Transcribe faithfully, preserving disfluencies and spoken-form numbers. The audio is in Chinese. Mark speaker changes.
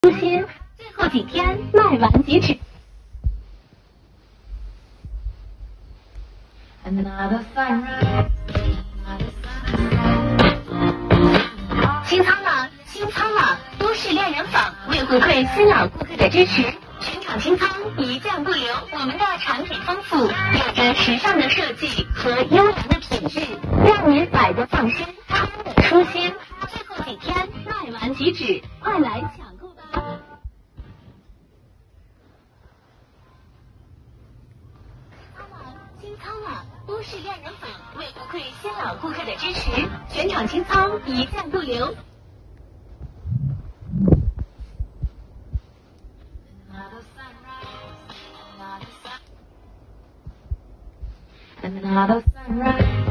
Speaker 1: 初心，最后几天卖完即止。清仓了，清仓了！都市恋人坊为回馈新老顾客的支持，全场清仓，一件不留。我们的产品丰富，有着时尚的设计和优良的品质，让您买的放心，穿的舒心。最后几天卖完即止，快来抢购吧！清仓了，都市恋人坊为回馈新老顾客的支持，全场清仓，一件不留。Another sunrise.